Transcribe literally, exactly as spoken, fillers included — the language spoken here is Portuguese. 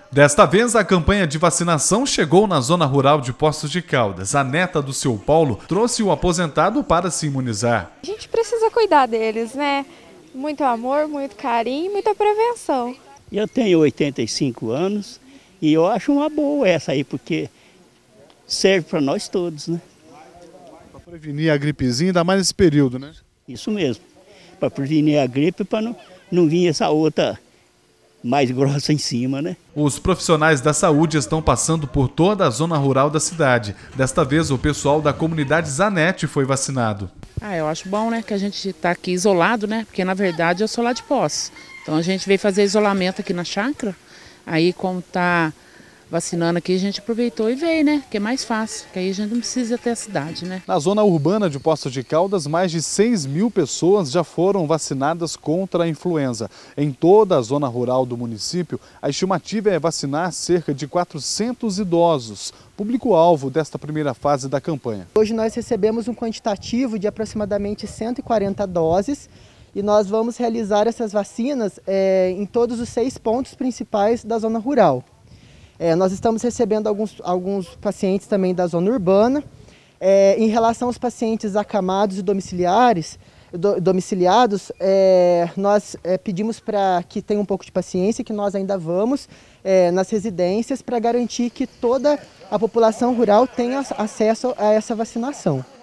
Desta vez, a campanha de vacinação chegou na zona rural de Poços de Caldas. A neta do seu Paulo trouxe o aposentado para se imunizar. A gente precisa cuidar deles, né? Muito amor, muito carinho, muita prevenção. Eu tenho oitenta e cinco anos e eu acho uma boa essa aí, porque serve para nós todos, né? Para prevenir a gripezinha, ainda mais nesse período, né? Isso mesmo, para prevenir a gripe, para não, não vir essa outra mais grossa em cima, né? Os profissionais da saúde estão passando por toda a zona rural da cidade. Desta vez, o pessoal da comunidade Zanetti foi vacinado. Ah, eu acho bom, né, que a gente está aqui isolado, né? Porque na verdade eu sou lá de Poços. Então a gente veio fazer isolamento aqui na chácara. Aí como tá vacinando aqui, a gente aproveitou e veio, né? Que é mais fácil, que aí a gente não precisa ter a cidade, né? Na zona urbana de Poços de Caldas, mais de seis mil pessoas já foram vacinadas contra a influenza. Em toda a zona rural do município, a estimativa é vacinar cerca de quatrocentos idosos, público-alvo desta primeira fase da campanha. Hoje nós recebemos um quantitativo de aproximadamente cento e quarenta doses e nós vamos realizar essas vacinas é, em todos os seis pontos principais da zona rural. É, nós estamos recebendo alguns, alguns pacientes também da zona urbana. É, em relação aos pacientes acamados e domiciliares, do, domiciliados, é, nós é, pedimos para que tenham um pouco de paciência, que nós ainda vamos é, nas residências para garantir que toda a população rural tenha acesso a essa vacinação.